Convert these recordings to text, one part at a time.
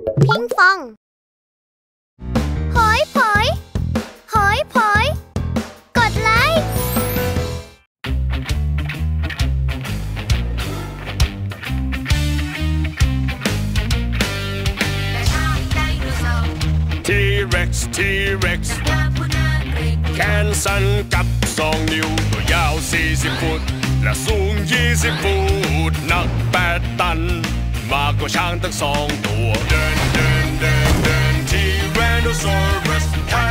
พิงฟองหอยผอยหอยผอยกดไลค์ T-Rex T-Rex แขนสั้นกับ2 นิ้วตัวยาว40 ฟุตและสูง20 ฟุตหนัก8 ตันมากกว่าช้างตั้ง2 ตัวเดิน Tyrannosaurus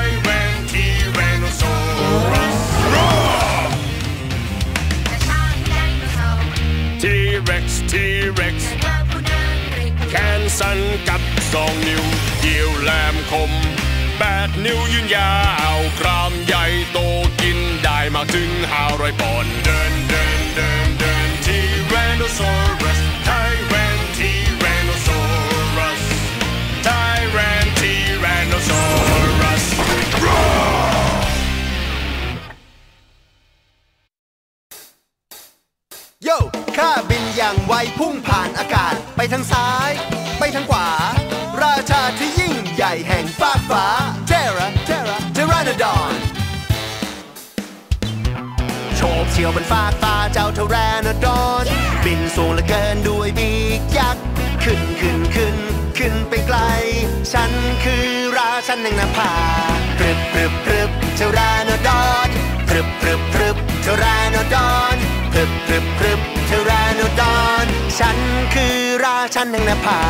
Tyrannosaurus T-Rex T-Rex แขนสั้นกับ2 นิ้วเกี่ยวแหลมคม8 นิ้วยืนยาวกรามใหญ่โตกินได้มากถึง500 ปอนด์เดิน Tyrannosaurus Tyrannosaurus Tyrannosaurus โย่ข้าบินอย่างไวพุ่งผ่านอากาศไปทางซ้ายไปทางขวาราชาที่ยิ่งใหญ่แห่งฟากฟ้า Pteranodon โฉบเฉี่ยวบนฟากฟ้าเจ้า Pteranodon บินสูงเหลือเกินด้วยปีกยักษ์ขึ้นไปไกลฉันคือราชันแห่งนภาพรึบPteranodon พรึบPteranodon พรึบPteranodon ฉันคือราชันแห่งนภา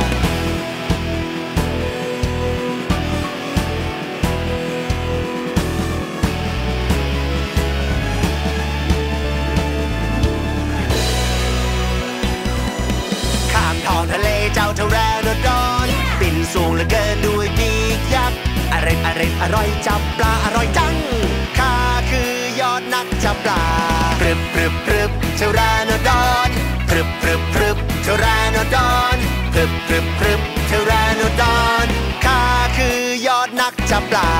ข้ามท้องทะเลเจ้า Pteranodon บินสูงเหลือเกินด้วยปีกยักษ์อร่อยจับปลาอร่อยจังข้าคือยอดนักจับปลาพรึบPteranodon พรึบPteranodon พรึบPteranodon ข้าคือยอดนักจับปลา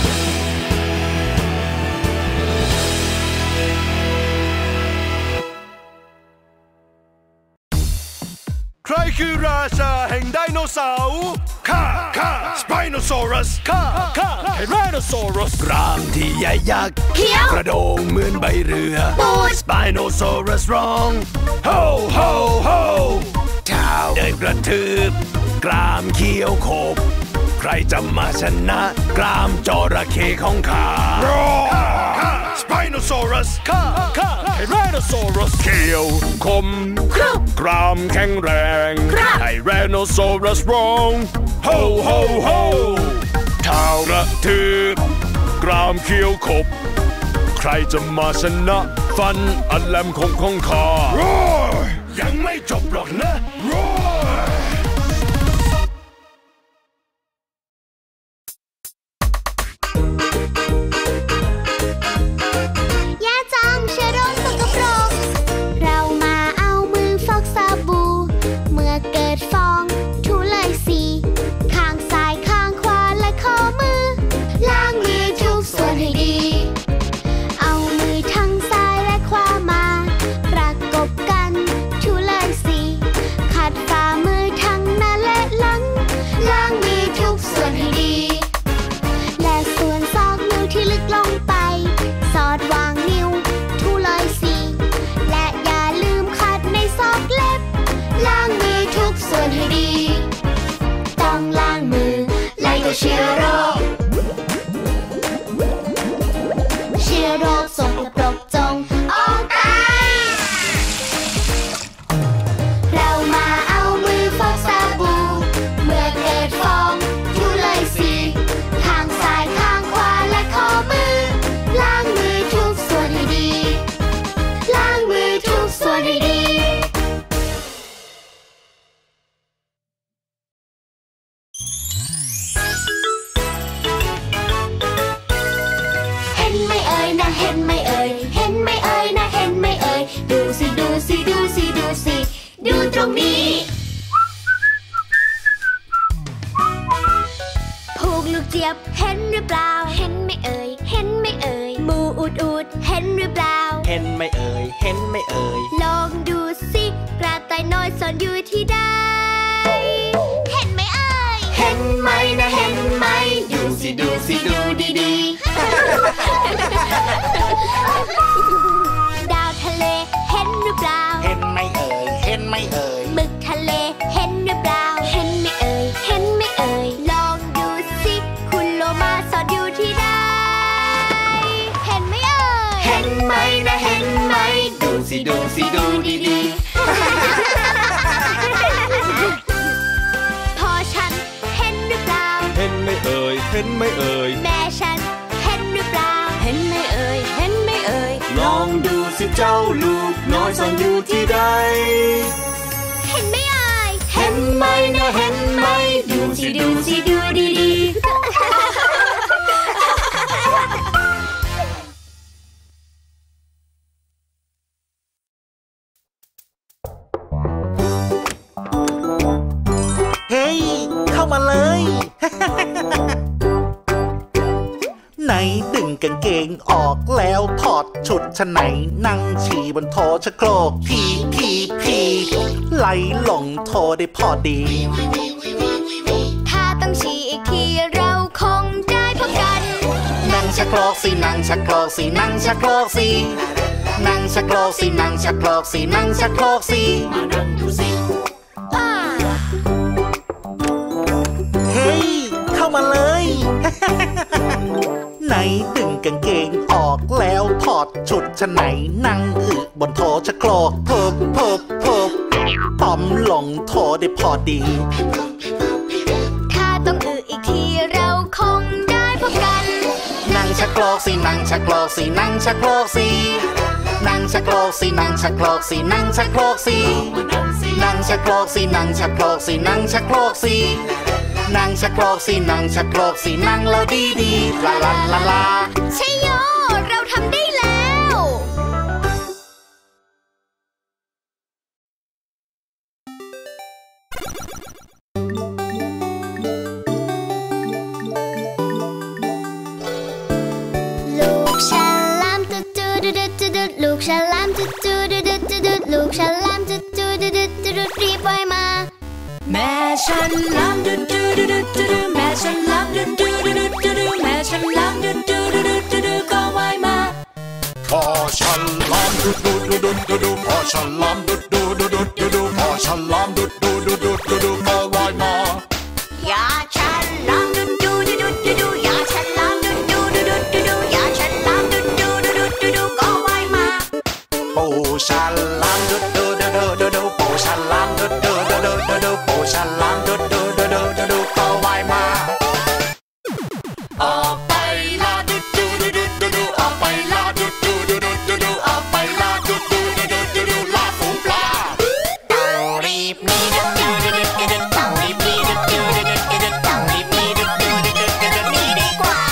ใครคือราชาแห่งไดโนเสาร์ข้าSpinosaurus ข้าTyrannosaurus กรามที่ใหญ่ยักษ์เขียวกระโดงเหมือนใบเรือปูด Spinosaurus ร้องโฮโฮโฮเท้าเดินกระทืบกรามเขียวขบใครจะมาชนะกรามจระเข้ของข้า Spinosaurus ข้าTyrannosaurus เขียวคมกรามแข็งแรง Tyrannosaurus ร้องโฮโฮโฮเท้ากระทืบกรามเขียวขบใครจะมาชนะฟันอันแหลมคมของข้ายังไม่จบหรอกนะเชื้อโรคสกปรกจงออกไปเรามาเอามือฟอกสบู่เมื่อเกิดฟองถูเลยสิข้างซ้ายข้างขวาและข้อมือล้างมือทุกส่วนให้ดีล้างมือทุกส่วนให้ดีดูตรงนี้ผูกลูกเจี๊ยบเห็นหรือเปล่าเห็นไหมเอ่ยหมูอูดเห็นหรือเปล่าเห็นไหมเอ่ยลองดูสิกระต่ายน้อยซ่อนอยู่ที่ใดเห็นไหมเอ่สิดูสิดูดีดาวทะเลเห็นหรือเปล่าเห็นไหมเอ่ยเห็นไหมเอ่ยหมึกทะเลเห็นหรือเปล่าเห็นไหมเอ่ยเห็นไหมเอ่ยลองดูสิคุณโลมาสอดอยู่ที่ใดเห็นไหมเอ่ยเห็นไหมนะเห็นไหมดูสิดูสิดูดีพอฉันเห็นหรือเปล่าเห็นไหมเอ่ยเห็นไหมเอ่ยแม่ฉันเห็นหรือเปล่าเห็นไหมเอ่ยเห็นไหมเอ่ยลองดูสิเจ้าลูกน้อยซ่อนอยู่ที่ใดเห็นไหมเอ่ยเห็นไหมนะเห็นไหมดูสิดูสิดูดีเฮ้ยเข้ามาเลยไหนดึงกางเกงออกแล้วถอดชุดชั้นในนั่งฉี่บนโถชะโครกพีไหลลงโถได้พอดีถ้าต้องฉี่อีกทีเราคงได้พบกันนั่งชะโครกสินั่งชะโครกสินั่งชะโครกสินั่งชะโครกสินั่งชะโครกสินั่งชะโครกสิมานั่งดูสิเฮ้ยเข้ามาเลยไหนดึงกางเกงออกแล้วถอดชุดชั้นในนั่งบนโถชะโครกเพิบปั๊มลงโถได้พอดีถ้าต้องอีกทีเราคงได้พบกันนั่งชะโครกสินั่งชะโครกสินั่งชะโครกสินั่งชะโครกสินั่งชะโครกสินั่งชะโครกสินั่งชะโครกสินั่งชะโครกสินั่งชะโครกสินั่งชะโครกสินั่งชะโครกสินั่งแล้วดีลาลาชัยโยเราทำได้แล้วลูกฉลามตุ๊ดตุ๊ดตุ๊ดลูกฉลามตุ๊ดตุ๊ดตุ๊ดตุ๊ดลูกฉลามตุ๊ดตุ๊ดตุ๊ดตุ๊ดรีบว่ายมาแม่ฉันลำดุดดูดูดูดูดูแม่ฉันลำดุดดูดูดูดูดูแม่ฉันลำดุดดูดูดูดูดูก็ว่ายมาพอฉันลำดุดดูดูดูดูดูพอฉันลำดุดดูดูดูดูดูพอฉันลำดุดดูดูดูดูดูก็ว่ายมาอย่าฉันลำดุดดูดูดูดูดูอย่าฉันลำดุดดูดูดูดูดูอย่าฉันลำดุดดูดูดูดูดูก็ว่ายมาปูฉันลำดุดดูดูดูดูดูปูฉันลำดุดดูดูดูดูดูปูฉันลำดุดดูดูดูดูดูก็ว่ายมาออกไปลาดุดดูดูดูดูดูออกไปลาดุดดูดูดูดูดูออกไปลาดุดดูดูดูดูดูลาฝูงปลาต้องรีบหนีดุดดูดูดูดูต้องรีบหนีดุดดูดูดูดูต้องรีบหนีดุดดูดูดูดูหนีดีกว่า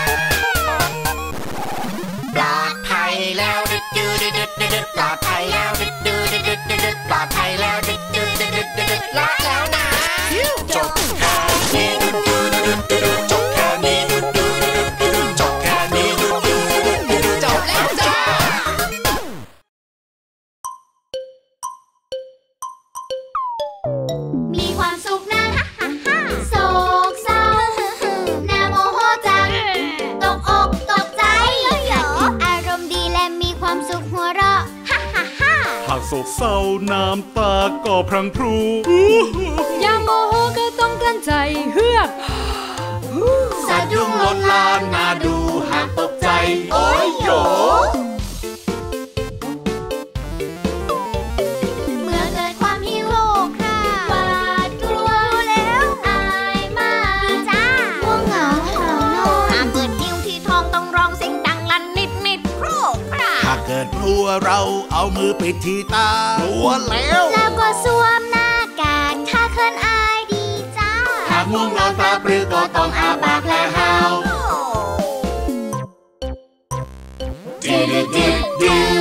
ปลอดภัยแล้วดุดดูดูดูดูปลอดภัยแล้วดุดดูดูดูดูปลอดภัยแล้วดุดดูดูดูดูละแล้วนะจบแค่นี้ดุดดูดูดูจบแค่นี้ดุดดูดูดูจบแค่นี้ดุดดูดูดูจบแล้วจ้ามีความสุขนะโศกเศร้าน่าโมโหจังตกอกตกใจอารมณ์ดีและมีความสุขหัวเราะหากโศกเศร้าน้ำตาก็พรั่งพรูอย่าโมโหก็ต้องกลั้นใจเฮือกสะดุ้งลนลานน่าดูหากตกใจโอ้ยโยเมื่อเกิดความหิวโหยคร่าหวาดกลัวแล้วอายมากจ้าง่วงเหงาหานอนหากเกิดหิวที่ท้องต้องร้องเสียงดังลั่นนิดโครกคร่าหากเกิดกลัวเราเอามือปิดที่ตากลัวแล้วก็สวมหน้ากากถ้าเขินอายดีจ้าหากง่วงนอนตาปลือก็ต้องอาปากและหาวดิวดิวดิว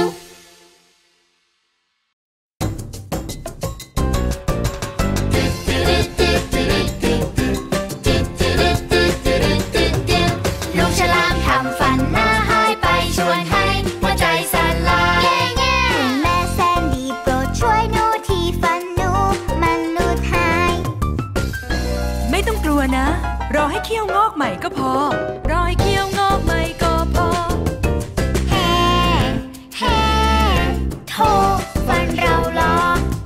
ลูกฉลามทำฟันหน้าหายไปชวนให้หัวใจสั่นลายแม่แสนดีโปรดช่วยหนูที่ฟันหนูมันหลุดหายไม่ต้องกลัวนะรอให้เขี้ยวงอกใหม่ก็พอรอให้เขี้ยวงอกใหม่ก็พอแฮ่แฮ่โทฟันเราลอ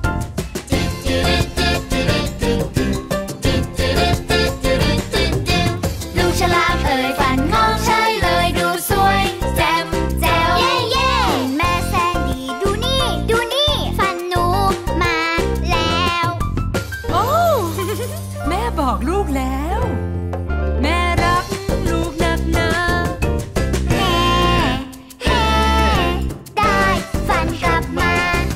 ลูกฉลามเอ่ยฟันงอกใช่เลยดูสวยแจ่มแจ๋วเย่แม่แซนดี้ดูนี่ฟันหนูมาแล้วโอ้ แม่บอกลูกแล้วแม่รักลูกนักหนาแฮ่แฮ่ได้ฟันกลับมา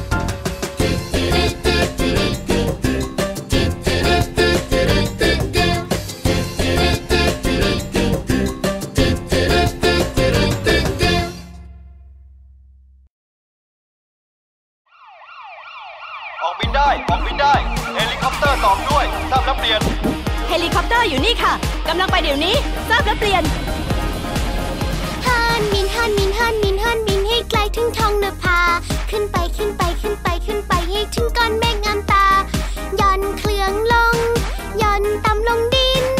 ออกบินได้เฮลิคอปเตอร์ตอบด้วยทราบแล้วเปลี่ยนเฮลิคอปเตอร์อยู่นี่ค่ะกำลังไปเดี๋ยวนี้ทราบแล้วเปลี่ยนฮันบินให้ไกลถึงท้องนภาขึ้นไปให้ถึงก้อนเมฆงามตาย่อนเครื่องลงย่อนต่ำลงดิน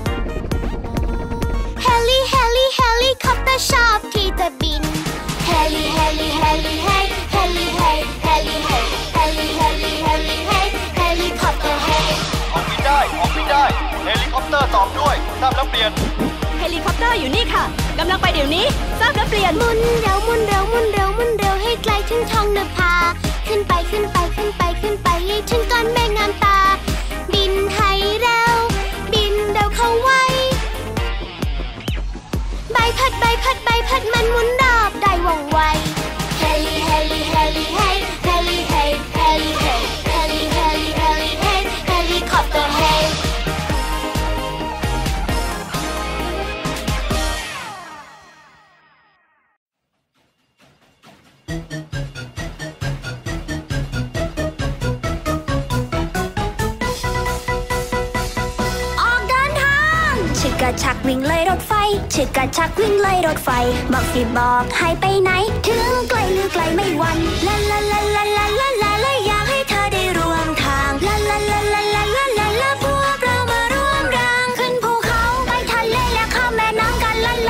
เฮลิคอปเตอร์ชอบที่จะบินเฮลิคอปเตอร์เฮออกบินได้เฮลิคอปเตอร์ตอบด้วยทราบแล้วเปลี่ยนเฮลิคอปเตอร์อยู่นี่ค่ะกำลังไปเดี๋ยวนี้ทราบแล้วเปลี่ยนหมุนเร็วให้ไกลถึงท้องนภาขึ้นไปให้ถึงก้อนเมฆงามตาบินให้เร็วเข้าไว้ใบพัดมันหมุนรอบได้ว่องไวเฮลิคอปเตอร์เฮกระชักวิ่งเลยรถไฟฉึกกระชักวิ่งเลยรถไฟบอกสิบอกให้ไปไหนถึงไกลหรือไกลไม่หวั่นลาอยากให้เธอได้ร่วมทางลาพวกเรามาร่วมแรงขึ้นภูเขาไปทะเลและข้ามแม่น้ำกันลา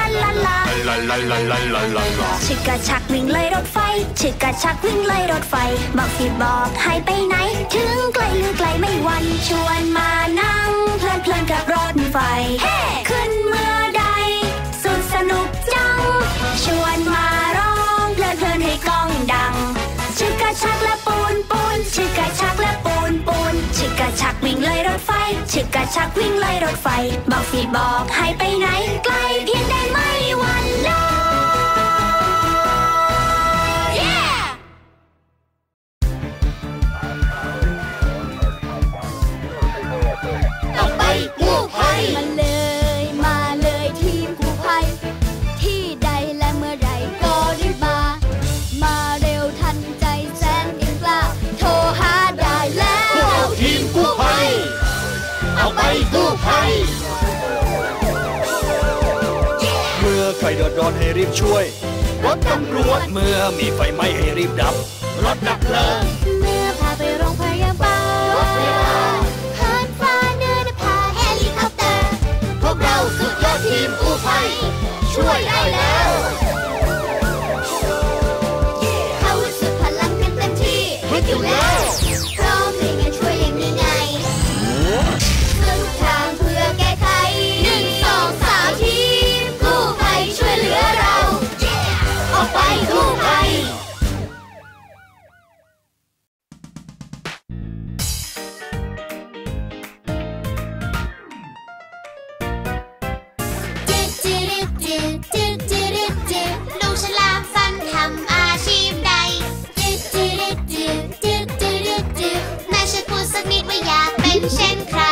ฉึกกระชักวิ่งเลยรถไฟฉึกกระชักวิ่งเลยรถไฟบอกสิบอกให้ไปไหนถึงไกลหรือไกลไม่หวั่นชวนมานั่งเพลินกับรถไฟขึ้นเมื่อใดสุดสนุกจังชวนมาร้องเพลินให้กล้องดังฉึกกระชักและปูนฉึกกระชักและปูนฉึกกระชักวิ่งเลยรถไฟฉึกกระชักวิ่งเลยรถไฟบอกสิบอกให้ไปไหนไกลเพียงใดไม่หวั่นเลยต้องไปกู้ภัยมาเลยทีมกู้ภัยที่ใดและเมื่อไรก็รีบมาเร็วทันใจแสนยิ่งกล้าโทรหาได้แล้วทีมกู้ภัยเอาไปกู้ภัยเมื่อใครเดือดร้อนให้รีบช่วยรถตำรวจเมื่อมีไฟไหม้ให้รีบดับรถดับเพลิงเมื่อพาไปโรงพยาบาลเฮิร์ตฟ้าเดินพาเฮลิคอปเตอร์พวกเราสุดยอดทีมกู้ภัยช่วยได้แล้วเขาสุดพลังกันเต็มที่ให้อยู่แล้วพร้อมในงานช่วยอย่างนี้ไงทุกทางเพื่อแก้ไข1 2 3ทีมกู้ภัยช่วยเหลือเราออกไปกู้ภัยลูกฉลามฟันทำอาชีพใดแม่ช่วยพูดสักนิดว่าอยากเป็นเช่นใคร